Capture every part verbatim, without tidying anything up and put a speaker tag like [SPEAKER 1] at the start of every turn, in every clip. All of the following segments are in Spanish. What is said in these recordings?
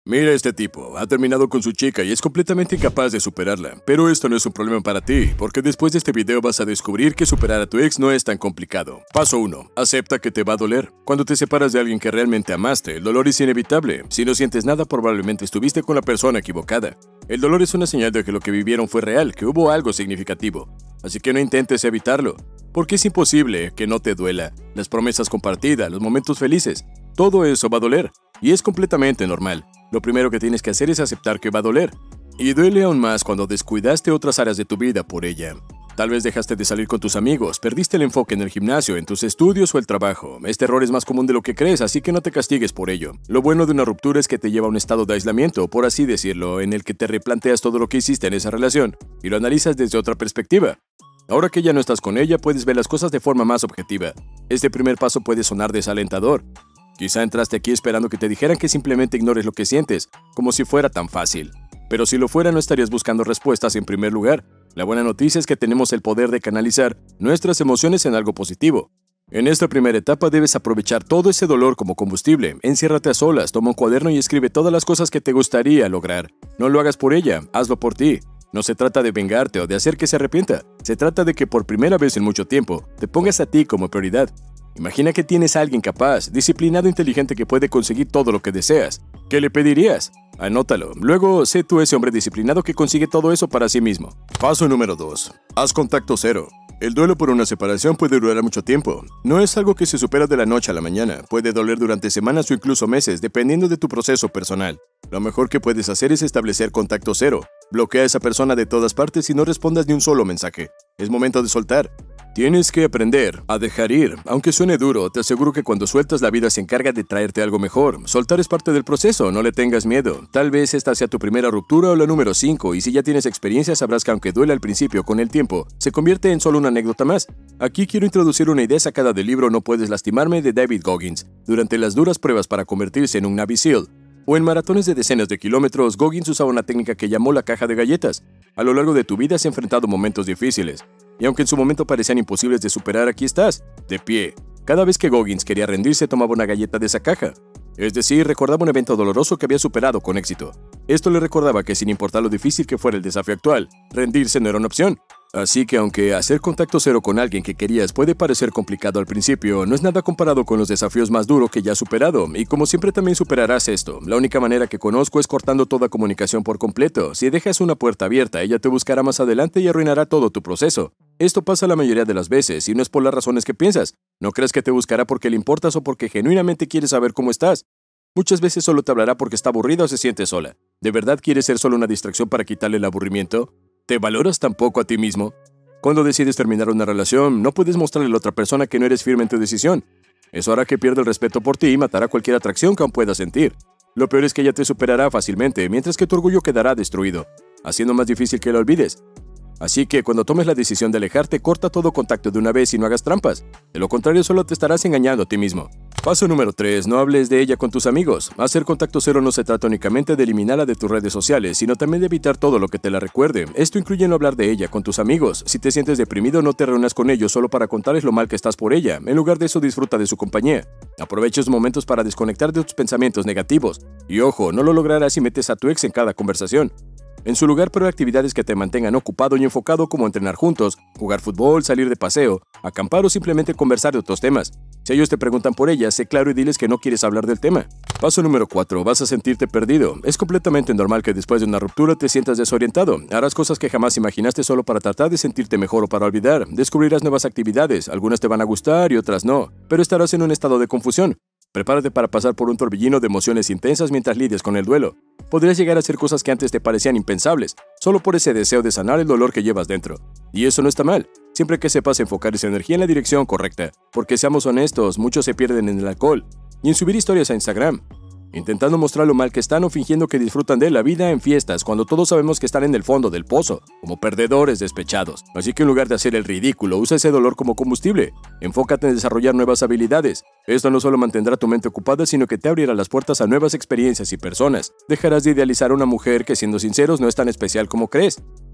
[SPEAKER 1] Mira, este tipo ha terminado con su chica y es completamente incapaz de superarla. Pero esto no es un problema para ti, porque después de este video vas a descubrir que superar a tu ex no es tan complicado. Paso uno. Acepta que te va a doler. Cuando te separas de alguien que realmente amaste, el dolor es inevitable. Si no sientes nada, probablemente estuviste con la persona equivocada. El dolor es una señal de que lo que vivieron fue real, que hubo algo significativo. Así que no intentes evitarlo, porque es imposible que no te duela. Las promesas compartidas, los momentos felices, todo eso va a doler, y es completamente normal. Lo primero que tienes que hacer es aceptar que va a doler. Y duele aún más cuando descuidaste otras áreas de tu vida por ella. Tal vez dejaste de salir con tus amigos, perdiste el enfoque en el gimnasio, en tus estudios o el trabajo. Este error es más común de lo que crees, así que no te castigues por ello. Lo bueno de una ruptura es que te lleva a un estado de aislamiento, por así decirlo, en el que te replanteas todo lo que hiciste en esa relación y lo analizas desde otra perspectiva. Ahora que ya no estás con ella, puedes ver las cosas de forma más objetiva. Este primer paso puede sonar desalentador. Quizá entraste aquí esperando que te dijeran que simplemente ignores lo que sientes, como si fuera tan fácil. Pero si lo fuera, no estarías buscando respuestas en primer lugar. La buena noticia es que tenemos el poder de canalizar nuestras emociones en algo positivo. En esta primera etapa debes aprovechar todo ese dolor como combustible. Enciérrate a solas, toma un cuaderno y escribe todas las cosas que te gustaría lograr. No lo hagas por ella, hazlo por ti. No se trata de vengarte o de hacer que se arrepienta. Se trata de que por primera vez en mucho tiempo te pongas a ti como prioridad. Imagina que tienes a alguien capaz, disciplinado e inteligente que puede conseguir todo lo que deseas. ¿Qué le pedirías? Anótalo. Luego, sé tú ese hombre disciplinado que consigue todo eso para sí mismo. Paso número dos. Haz contacto cero. El duelo por una separación puede durar mucho tiempo. No es algo que se supera de la noche a la mañana. Puede doler durante semanas o incluso meses, dependiendo de tu proceso personal. Lo mejor que puedes hacer es establecer contacto cero. Bloquea a esa persona de todas partes y no respondas ni un solo mensaje. Es momento de soltar. Tienes que aprender a dejar ir. Aunque suene duro, te aseguro que cuando sueltas la vida se encarga de traerte algo mejor. Soltar es parte del proceso, no le tengas miedo. Tal vez esta sea tu primera ruptura o la número cinco, y si ya tienes experiencia sabrás que aunque duele al principio, con el tiempo, se convierte en solo una anécdota más. Aquí quiero introducir una idea sacada del libro No puedes lastimarme de David Goggins. Durante las duras pruebas para convertirse en un Navy SEAL, o en maratones de decenas de kilómetros, Goggins usaba una técnica que llamó la caja de galletas. A lo largo de tu vida has enfrentado momentos difíciles. Y aunque en su momento parecían imposibles de superar, aquí estás, de pie. Cada vez que Goggins quería rendirse, tomaba una galleta de esa caja. Es decir, recordaba un evento doloroso que había superado con éxito. Esto le recordaba que sin importar lo difícil que fuera el desafío actual, rendirse no era una opción. Así que aunque hacer contacto cero con alguien que querías puede parecer complicado al principio, no es nada comparado con los desafíos más duros que ya has superado, y como siempre también superarás esto. La única manera que conozco es cortando toda comunicación por completo. Si dejas una puerta abierta, ella te buscará más adelante y arruinará todo tu proceso. Esto pasa la mayoría de las veces, y no es por las razones que piensas. No crees que te buscará porque le importas o porque genuinamente quiere saber cómo estás. Muchas veces solo te hablará porque está aburrida o se siente sola. ¿De verdad quieres ser solo una distracción para quitarle el aburrimiento? ¿Te valoras tampoco a ti mismo? Cuando decides terminar una relación, no puedes mostrarle a la otra persona que no eres firme en tu decisión. Eso hará que pierda el respeto por ti y matará cualquier atracción que aún puedas sentir. Lo peor es que ella te superará fácilmente, mientras que tu orgullo quedará destruido, haciendo más difícil que la olvides. Así que cuando tomes la decisión de alejarte, corta todo contacto de una vez y no hagas trampas. De lo contrario, solo te estarás engañando a ti mismo. Paso número tres. No hables de ella con tus amigos. Hacer contacto cero no se trata únicamente de eliminarla de tus redes sociales, sino también de evitar todo lo que te la recuerde. Esto incluye no hablar de ella con tus amigos. Si te sientes deprimido, no te reúnas con ellos solo para contarles lo mal que estás por ella. En lugar de eso, disfruta de su compañía. Aprovecha esos momentos para desconectar de tus pensamientos negativos. Y ojo, no lo lograrás si metes a tu ex en cada conversación. En su lugar, prueba actividades que te mantengan ocupado y enfocado, como entrenar juntos, jugar fútbol, salir de paseo, acampar o simplemente conversar de otros temas. Si ellos te preguntan por ella, sé claro y diles que no quieres hablar del tema. Paso número cuatro. Vas a sentirte perdido. Es completamente normal que después de una ruptura te sientas desorientado. Harás cosas que jamás imaginaste solo para tratar de sentirte mejor o para olvidar. Descubrirás nuevas actividades. Algunas te van a gustar y otras no. Pero estarás en un estado de confusión. Prepárate para pasar por un torbellino de emociones intensas mientras lidias con el duelo. Podrías llegar a hacer cosas que antes te parecían impensables, solo por ese deseo de sanar el dolor que llevas dentro. Y eso no está mal, siempre que sepas enfocar esa energía en la dirección correcta. Porque seamos honestos, muchos se pierden en el alcohol y en subir historias a Instagram, intentando mostrar lo mal que están o fingiendo que disfrutan de la vida en fiestas, cuando todos sabemos que están en el fondo del pozo, como perdedores despechados. Así que en lugar de hacer el ridículo, usa ese dolor como combustible. Enfócate en desarrollar nuevas habilidades. Esto no solo mantendrá tu mente ocupada, sino que te abrirá las puertas a nuevas experiencias y personas. Dejarás de idealizar a una mujer que, siendo sinceros, no es tan especial como crees.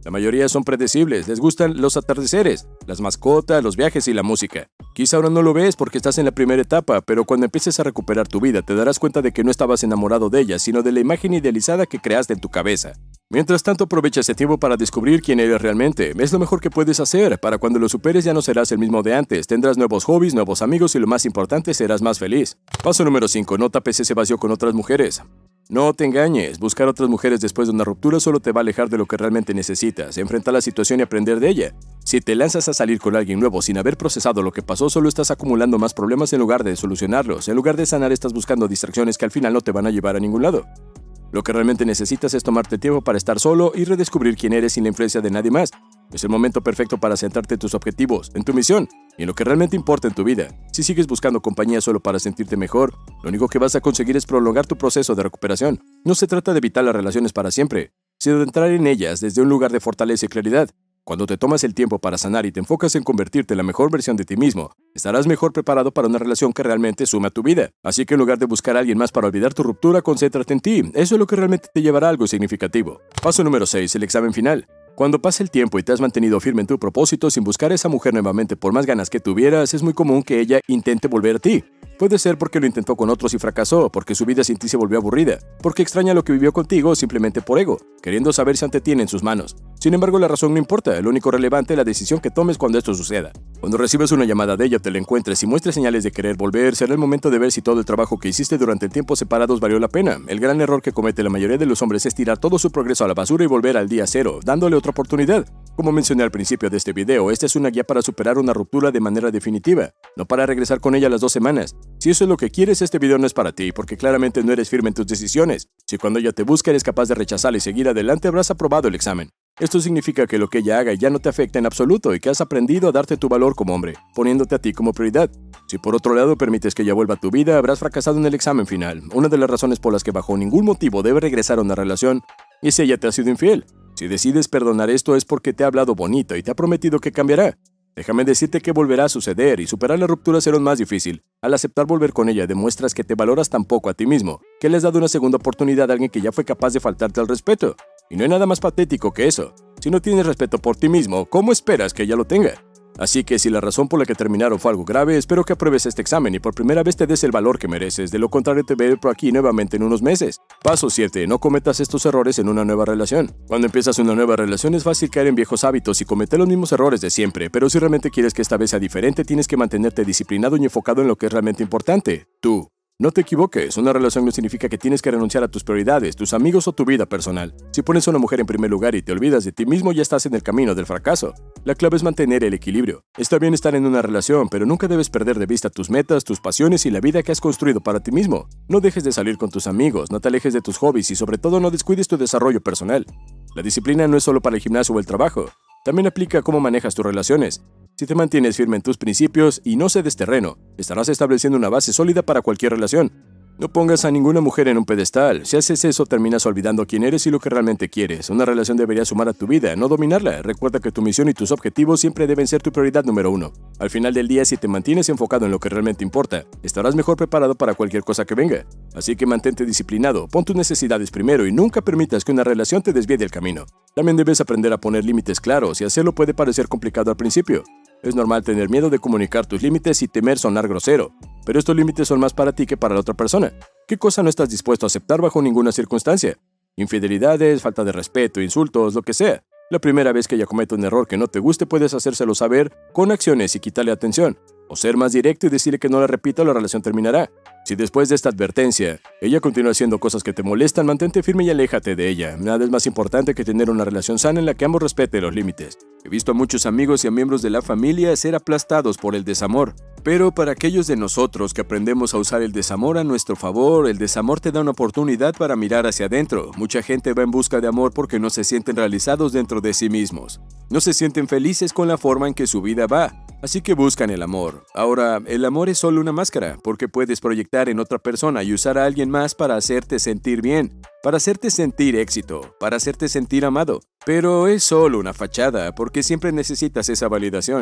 [SPEAKER 1] La mayoría son predecibles, les gustan los atardeceres, las mascotas, los viajes y la música. Quizá ahora no lo ves porque estás en la primera etapa, pero cuando empieces a recuperar tu vida te darás cuenta de que no estabas enamorado de ella, sino de la imagen idealizada que creaste en tu cabeza. Mientras tanto, aprovecha ese tiempo para descubrir quién eres realmente. Es lo mejor que puedes hacer. Para cuando lo superes ya no serás el mismo de antes. Tendrás nuevos hobbies, nuevos amigos y lo más importante, serás más feliz. Paso número cinco. No tapes ese vacío con otras mujeres. No te engañes. Buscar otras mujeres después de una ruptura solo te va a alejar de lo que realmente necesitas. Enfrentar la situación y aprender de ella. Si te lanzas a salir con alguien nuevo sin haber procesado lo que pasó, solo estás acumulando más problemas en lugar de solucionarlos. En lugar de sanar, estás buscando distracciones que al final no te van a llevar a ningún lado. Lo que realmente necesitas es tomarte tiempo para estar solo y redescubrir quién eres sin la influencia de nadie más. Es el momento perfecto para centrarte en tus objetivos, en tu misión y en lo que realmente importa en tu vida. Si sigues buscando compañía solo para sentirte mejor, lo único que vas a conseguir es prolongar tu proceso de recuperación. No se trata de evitar las relaciones para siempre, sino de entrar en ellas desde un lugar de fortaleza y claridad. Cuando te tomas el tiempo para sanar y te enfocas en convertirte en la mejor versión de ti mismo, estarás mejor preparado para una relación que realmente suma a tu vida. Así que en lugar de buscar a alguien más para olvidar tu ruptura, concéntrate en ti. Eso es lo que realmente te llevará a algo significativo. Paso número seis. El examen final. Cuando pasa el tiempo y te has mantenido firme en tu propósito sin buscar a esa mujer nuevamente por más ganas que tuvieras, es muy común que ella intente volver a ti. Puede ser porque lo intentó con otros y fracasó, porque su vida sin ti se volvió aburrida, porque extraña lo que vivió contigo o simplemente por ego, queriendo saber si aún te tiene en sus manos. Sin embargo, la razón no importa, lo único relevante es la decisión que tomes cuando esto suceda. Cuando recibes una llamada de ella, te la encuentres y muestres señales de querer volver, será el momento de ver si todo el trabajo que hiciste durante el tiempo separados valió la pena. El gran error que comete la mayoría de los hombres es tirar todo su progreso a la basura y volver al día cero, dándole otra oportunidad. Como mencioné al principio de este video, esta es una guía para superar una ruptura de manera definitiva, no para regresar con ella a las dos semanas. Si eso es lo que quieres, este video no es para ti, porque claramente no eres firme en tus decisiones. Si cuando ella te busca eres capaz de rechazarla y seguir adelante, habrás aprobado el examen. Esto significa que lo que ella haga ya no te afecta en absoluto y que has aprendido a darte tu valor como hombre, poniéndote a ti como prioridad. Si por otro lado permites que ella vuelva a tu vida, habrás fracasado en el examen final. Una de las razones por las que bajo ningún motivo debe regresar a una relación es si ella te ha sido infiel. Si decides perdonar esto es porque te ha hablado bonito y te ha prometido que cambiará. Déjame decirte que volverá a suceder y superar la ruptura será más difícil. Al aceptar volver con ella demuestras que te valoras tan poco a ti mismo, que le has dado una segunda oportunidad a alguien que ya fue capaz de faltarte al respeto. Y no hay nada más patético que eso. Si no tienes respeto por ti mismo, ¿cómo esperas que ella lo tenga? Así que si la razón por la que terminaron fue algo grave, espero que apruebes este examen y por primera vez te des el valor que mereces. De lo contrario te veré por aquí nuevamente en unos meses. Paso siete. No cometas estos errores en una nueva relación. Cuando empiezas una nueva relación es fácil caer en viejos hábitos y cometer los mismos errores de siempre, pero si realmente quieres que esta vez sea diferente, tienes que mantenerte disciplinado y enfocado en lo que es realmente importante. Tú. No te equivoques, una relación no significa que tienes que renunciar a tus prioridades, tus amigos o tu vida personal. Si pones a una mujer en primer lugar y te olvidas de ti mismo, ya estás en el camino del fracaso. La clave es mantener el equilibrio. Está bien estar en una relación, pero nunca debes perder de vista tus metas, tus pasiones y la vida que has construido para ti mismo. No dejes de salir con tus amigos, no te alejes de tus hobbies y sobre todo no descuides tu desarrollo personal. La disciplina no es solo para el gimnasio o el trabajo, también aplica a cómo manejas tus relaciones. Si te mantienes firme en tus principios y no cedes terreno, estarás estableciendo una base sólida para cualquier relación. No pongas a ninguna mujer en un pedestal. Si haces eso, terminas olvidando quién eres y lo que realmente quieres. Una relación debería sumar a tu vida, no dominarla. Recuerda que tu misión y tus objetivos siempre deben ser tu prioridad número uno. Al final del día, si te mantienes enfocado en lo que realmente importa, estarás mejor preparado para cualquier cosa que venga. Así que mantente disciplinado, pon tus necesidades primero y nunca permitas que una relación te desvíe del camino. También debes aprender a poner límites claros y hacerlo puede parecer complicado al principio. Es normal tener miedo de comunicar tus límites y temer sonar grosero, pero estos límites son más para ti que para la otra persona. ¿Qué cosa no estás dispuesto a aceptar bajo ninguna circunstancia? Infidelidades, falta de respeto, insultos, lo que sea. La primera vez que ella cometa un error que no te guste puedes hacérselo saber con acciones y quitarle atención, o ser más directo y decirle que no la repita o la relación terminará. Si después de esta advertencia, ella continúa haciendo cosas que te molestan, mantente firme y aléjate de ella. Nada es más importante que tener una relación sana en la que ambos respeten los límites. He visto a muchos amigos y a miembros de la familia ser aplastados por el desamor. Pero para aquellos de nosotros que aprendemos a usar el desamor a nuestro favor, el desamor te da una oportunidad para mirar hacia adentro. Mucha gente va en busca de amor porque no se sienten realizados dentro de sí mismos. No se sienten felices con la forma en que su vida va. Así que buscan el amor. Ahora, el amor es solo una máscara, porque puedes proyectar en otra persona y usar a alguien más para hacerte sentir bien, para hacerte sentir éxito, para hacerte sentir amado. Pero es solo una fachada, porque siempre necesitas esa validación.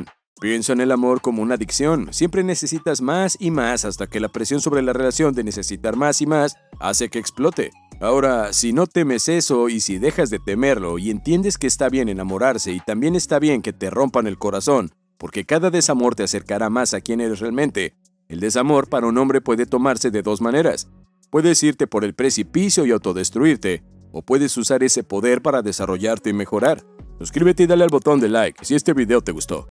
[SPEAKER 1] Piensa en el amor como una adicción. Siempre necesitas más y más hasta que la presión sobre la relación de necesitar más y más hace que explote. Ahora, si no temes eso y si dejas de temerlo y entiendes que está bien enamorarse y también está bien que te rompan el corazón, porque cada desamor te acercará más a quien eres realmente. El desamor para un hombre puede tomarse de dos maneras. Puedes irte por el precipicio y autodestruirte, o puedes usar ese poder para desarrollarte y mejorar. Suscríbete y dale al botón de like si este video te gustó.